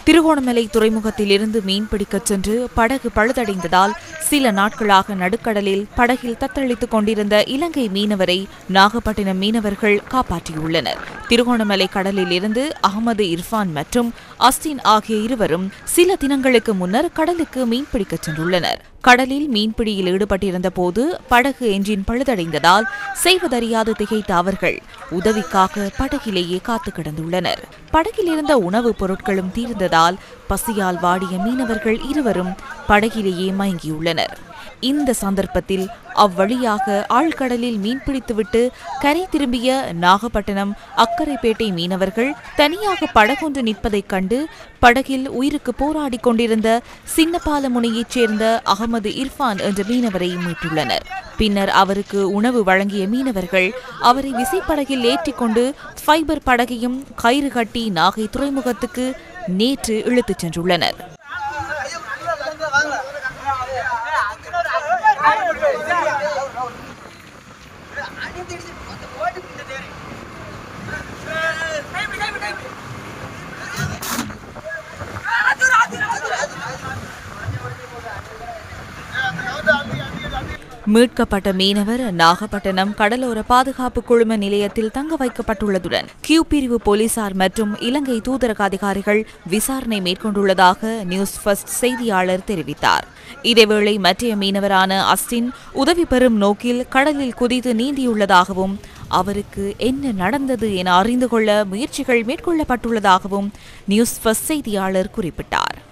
திருகோணமலை துறைமுகத்தில் இருந்து மீன்பிடிக்கச் சென்று படகு பழுதடைந்ததால் சில நாட்களாக நடுக்கடலில் படகில் தத்தளித்துக் கொண்டிருந்த இலங்கை மீனவரை நாகப்பட்டினம் மீனவர்கள் காப்பாற்றியுள்ளனர். திருகோணமலை கடலில் இருந்து அகமது இர்ஃபான் மற்றும் அஸ்டின் ஆகிய இருவரும் சில தினங்களுக்கு முன்னர் கடலுக்கு மீன்பிடிக்கச் சென்றுள்ளனர். கடலில் மீன்பிடியில் ஈடுபட்டிருந்த போது படகு என்ஜின் பழுதடைந்ததால் செய்வதறியாது திகைத்த அவர்கள் உதவிக்காக படகிலேயே காத்து கிடந்துள்ளனர். படகில் இருந்த உணவுப் பொருட்களும் தீர்ந்ததால் பசியால் வாடிய மீனவர்கள் இருவரும் படகிலேயே மயங்கியுள்ளனர். இந்த சந்தர்ப்பத்தில் அவ்வழியாக ஆழ்கடலில் மீன்பிடித்துவிட்டு கரை திரும்பிய நாகப்பட்டினம் அக்கரைப்பேட்டை மீனவர்கள் தனியாக படகொன்று நிற்பதைக் கண்டு படகில் உயிருக்கு போராடி கொண்டிருந்த சின்னபாலமுனையைச் சேர்ந்த அகமது இர்ஃபான் என்ற மீனவரை மீட்டுள்ளனர். பின்னர் அவருக்கு உணவு வழங்கிய மீனவர்கள் அவரை விசைப்படகில் ஏற்றிக்கொண்டு ஃபைபர் படகையும் கயிறு கட்டி நாகை துறைமுகத்துக்கு நேற்று இழுத்துச் சென்றுள்ளனர். மீட்கப்பட்ட மீனவர் நாகப்பட்டினம் கடலோர பாதுகாப்பு குழும நிலையத்தில் தங்க வைக்கப்பட்டுள்ளதுடன் கியூ பிரிவு போலீசார் மற்றும் இலங்கை தூதரக அதிகாரிகள் விசாரணை மேற்கொண்டுள்ளதாக நியூஸ் ஃபர்ஸ்ட் செய்தியாளர் தெரிவித்தார். இதேவேளை மற்றைய மீனவரான அஸ்டின் உதவி பெறும் நோக்கில் கடலில் குதித்து நீந்தியுள்ளதாகவும் அவருக்கு என்ன நடந்தது என அறிந்து கொள்ள முயற்சிகள் மேற்கொள்ளப்பட்டுள்ளதாகவும் நியூஸ் ஃபர்ஸ்ட் செய்தியாளர் குறிப்பிட்டார்.